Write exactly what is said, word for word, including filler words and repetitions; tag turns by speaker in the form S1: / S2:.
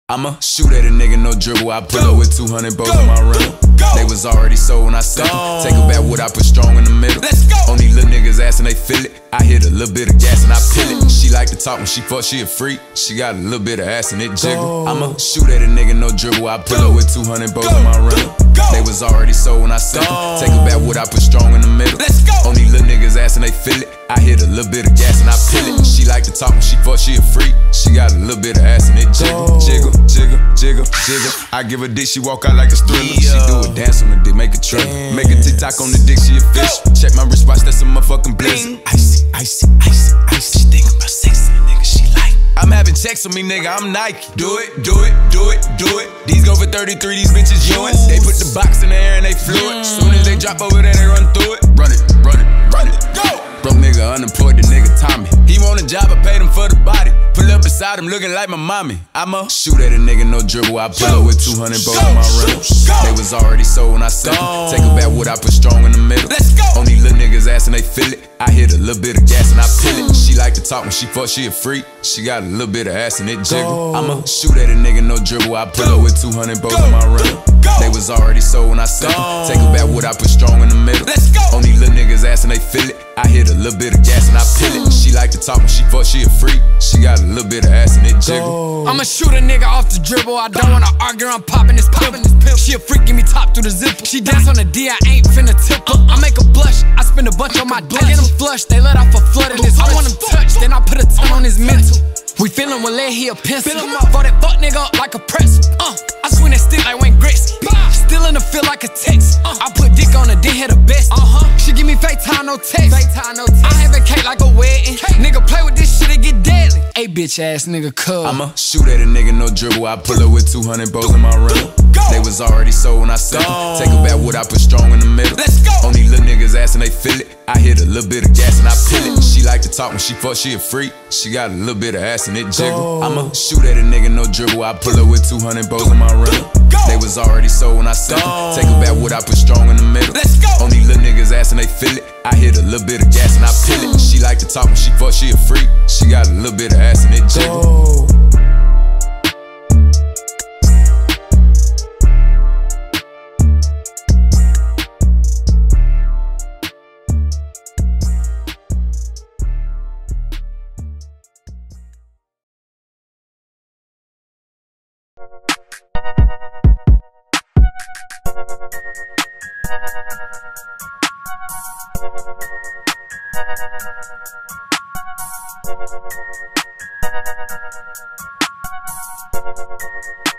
S1: I'ma shoot at a nigga, no dribble. I pull up with two hundred bows in my rental. They was already sold when I sent them. Take a back, what I put strong in the middle. Let's go. Only little niggas ass and they feel it. I hit a little bit of gas and I peel it. She like to talk when she fuck, she a freak. She got a little bit of ass and it jiggle. I'ma shoot at a nigga, no dribble. I pull up with two hundred bows in my rental. They was already sold when I sent them. Take a back, what I put strong in the middle. Let's go. Only little niggas ass and they feel it. I hit a little bit of gas and I peel it. She like to talk when she fuck, she a freak. She got a little bit of ass and it jiggle. Jiggle, jiggle, jiggle, jiggle. I give her dick, she walk out like a thriller. She do a dance on the dick, make a trip. Make a TikTok on the dick, she a fish. Check my wristwatch, that's a motherfucking blizzard. Icy, icy, icy, icy. She think about sex, nigga, she like. I'm having checks on me, nigga, I'm Nike. Do it, do it, do it, do it. These go for thirty-three, these bitches yoins. They put the box in the air and they flew it. Soon as they drop over there, they run through it. Run it, run it, run it, go! Broke nigga unemployed, the nigga Tommy. He want a job, I paid him for the body. Pull up beside him looking like my mommy. I'ma shoot at a nigga, no dribble. I pull up with two hundred bows in my rental. They was already sold when I sent them. Take a back, what I put strong in the middle. Let's go. Only little niggas ass and they feel it. I hit a little bit of gas and I peel it. She like to talk when she fuck, she a freak. She got a little bit of ass and it jiggle. I'ma shoot at a nigga, no dribble. I pull up with two hundred bows in my rental. They was already sold when I sent them. Take a back, what I put strong in the middle. Let's go. Only little niggas ass and they feel it. I hit a little bit of gas and I peel it. She like to talk when she fuck, she a freak. She got a little bit of ass and it jiggle.
S2: I'ma shoot a nigga off the dribble. I don't wanna argue, I'm popping this pill. She a freak, give me top through the zipper. She dance on the D, I ain't finna tip her. I make her blush, I spend a bunch on my dick. I get them flushed, they let off a flood of this. I want him touched, then I put a ton on his mental. We feelin' with lead, he a pencil. For that fuck nigga up like a press. Uh, I swing that stick like Wayne Gretzky. Still in the field like a text. Uh, I put dick on her, then hit the best. Uh huh. She give me fake time, no text. Fake time, no text. I have a cake like a wedding. Cake. Nigga play with this shit, it get deadly. Hey bitch ass nigga, cuz I'ma
S1: shoot at a nigga, no dribble. I pull up with two hundred bows in my rental. They was already sold when I sent them. Take a back, what I put strong in the middle. Let's go. Only little niggas ass and they feel it. I hit a little bit of gas and I peel it. She like to talk when she fuck, she a freak. She got a little bit of ass and it jiggle. I'ma shoot at a nigga, no dribble. I pull up with two hundred bows in my rental. They was already sold when I sent them. Take a back, what I put strong in the middle. Let's go. Only little niggas ass and they feel it. I hit a little bit of gas and I peel it. She like to talk when she fuck, she a freak. She got a little bit of ass and it jiggle.
S3: Thank you.